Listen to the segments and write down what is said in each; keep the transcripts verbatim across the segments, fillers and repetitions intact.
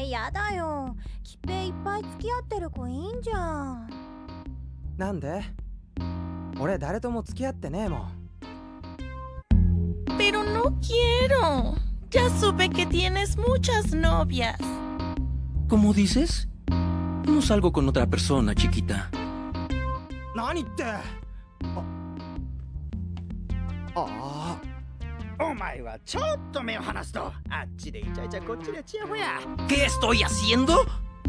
やだよ。きっぺいいっぱい付き合ってる子いいんじゃん。 なんで？俺誰とも付き合ってねえもん。 Pero no quiero. Ya supe que tienes muchas novias. ¿Cómo dices? No salgo con otra persona, chiquita. 何って。ああ。 お前はちょっと目を離すと、あっちでイチャイチャこっちでチヤホヤ。 ¿Qué estoy haciendo?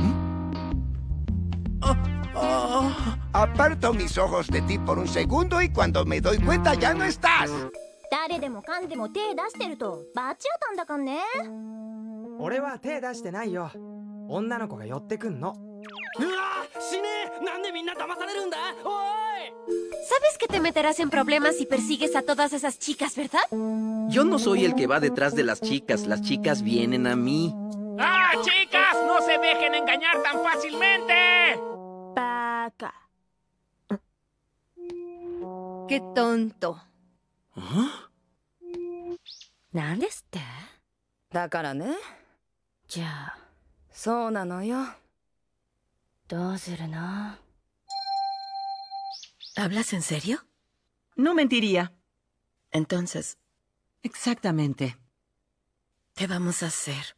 Ah, ah. Aparto mis ojos de ti por un segundo y cuando me doy cuenta ya no estás. 誰でもかんでも手出してるとバチ当たんだかんね。 俺は手出してないよ。女の子が寄ってくんの。 うわ死ねえ。なんでみんな騙されるんだ。おい。 Sabes que te meterás en problemas si persigues a todas esas chicas, ¿verdad? Yo no soy el que va detrás de las chicas. Las chicas vienen a mí. ¡Ah, chicas! ¡No se dejen engañar tan fácilmente! Paca. ¡Qué tonto! ¿Ah? なんですって？だからね。じゃあ、そうなのよ。どうするの？ ¿Hablas en serio? No mentiría. Entonces... Exactamente. ¿Qué vamos a hacer?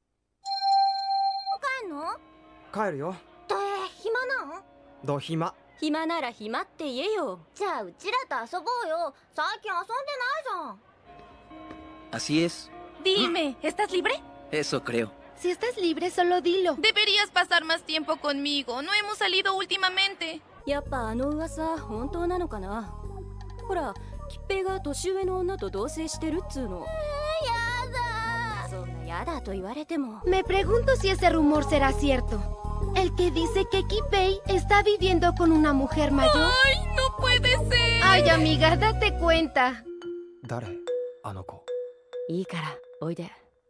帰んの？ 帰るよ。 だえ、暇なん？ ど暇。 暇なら暇って言えよ。 じゃあうちらと遊ぼうよ。最近遊んでないじゃん。 Así es. Dime, ¿estás libre? Eso creo. Si estás libre, solo dilo. Deberías pasar más tiempo conmigo. No hemos salido últimamente. やっぱあの噂本当なのかな。ほら、きっぺいが年上の女と同棲してるっつうの。 えー、やだ。 そんなやだと言われても。 Me pregunto si ese rumor será cierto. El que dice que Kipei está viviendo con una mujer mayor. ¡Ay, no puede ser! Ay, amiga, date cuenta. 誰？あの子。 いいから、おいで。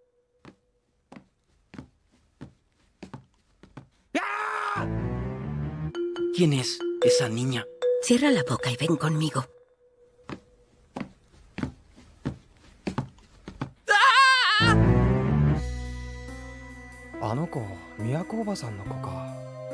¿Quién es esa niña? Cierra la boca y ven conmigo. ¡Ah! あの子、都おばさんの子か。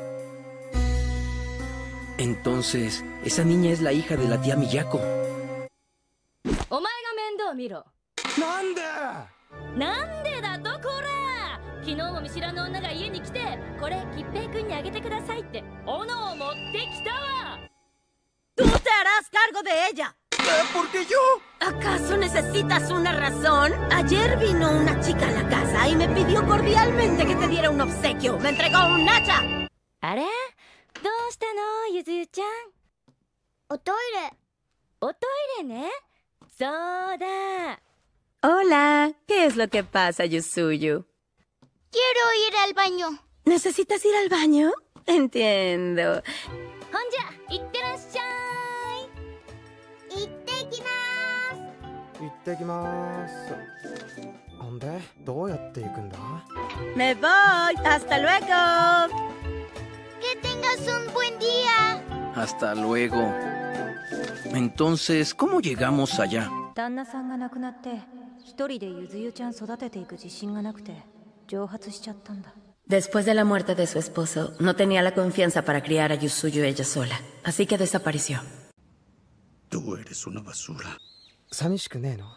Entonces, esa niña es la hija de la tía Miyako. お前が面倒見ろ。 なんで？ なんでだとこら。昨日も見知らぬ女が家に来て、これきっぺいくんにあげてくださいって斧を持ってきたわ。 ¡Tú te harás cargo de ella! ¿Por qué yo? ¿Acaso necesitas una razón? Ayer vino una chica a la casa y me pidió cordialmente que te diera un obsequio. ¡Me entregó un hacha! あれ？どうしたの、ゆずゆちゃん。 おトイレ。 おトイレね。そうだ。 Hola, ¿qué es lo que pasa, Yusuyu? Quiero ir al baño. ¿Necesitas ir al baño? Entiendo. ほんじゃ、いってらっしゃい。 行ってきまーす。 行ってきまーす。ほんで、どうやって行くんだ？ Me voy. Hasta luego. Que tengas un buen día. Hasta luego. Entonces, ¿cómo llegamos allá? 旦那さんが亡くなって一人でゆずゆちゃん育てていく自信がなくて蒸発しちゃったんだ。 Después de la muerte de su esposo, no tenía la confianza para criar a Yusuyu ella sola, así que desapareció. Tú eres una basura. 寂しくねえの？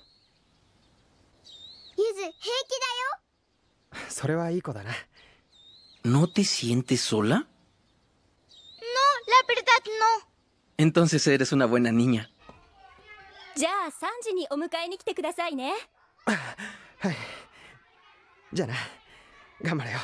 ゆず平気だよ。 それはいい子だな。 ¿No te sientes sola? No, la verdad no. Entonces eres una buena niña. じゃあさんじにお迎えに来てくださいね。 はい。じゃあな。頑張れよ。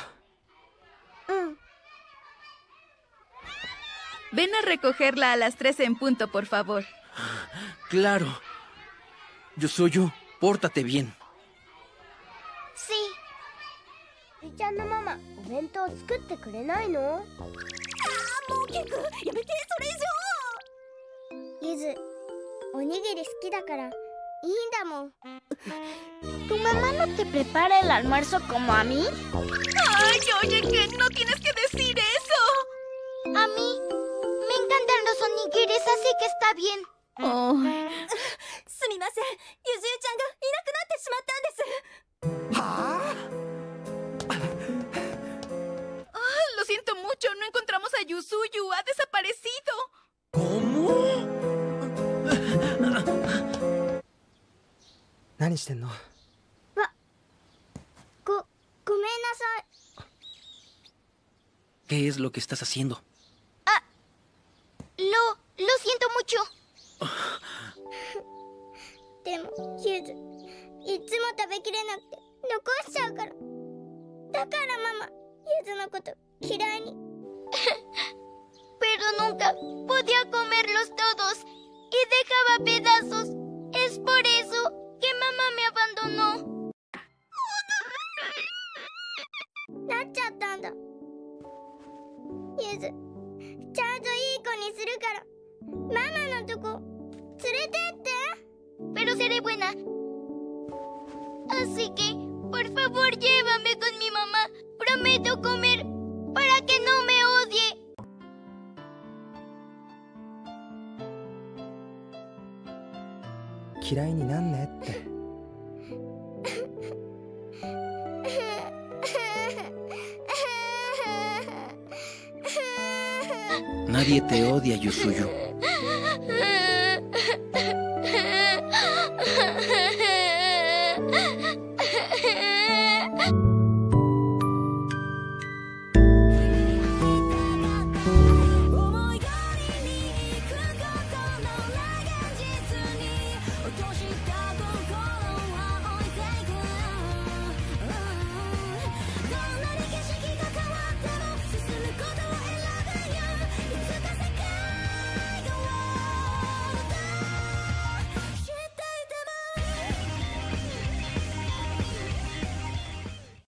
Ven a recogerla a las tres en punto, por favor. Claro. Yusuyu, pórtate bien. Sí. ゆちゃんのママ、お弁当作ってくれないの？ああ、もうケク、やめて、それ以上。ゆず、おにぎり好きだからいいんだもん。¿Tu mamá no te prepara el almuerzo como a mí? ¡Ay, oye, Ken! ¡No tienes que decir eso! A mí me encantan los onigiris, así que está bien. Oh. すみません、ゆずゆちゃんがいなくなってしまったんです。 はあ？ Yusuyu ha desaparecido. ¿Cómo? 何してんの？ ご、ごめんなさい。 ¿Qué es lo que estás haciendo? Lo, lo siento mucho. でも、ゆず、いつも食べきれなくて残しちゃうから。だからママ、ゆずのこと嫌いに。Pero nunca podía comerlos todos y dejaba pedazos. Es por eso que mamá me abandonó. なっちゃったんだ。ゆず、ちゃんといい子にするからママのとこ連れてって。 Pero seré buena. Así que, por favor, llévame con mi mamá. Prometo comer para que no me odie. 嫌いになんねって。 Nadie te odia, Yusuyu.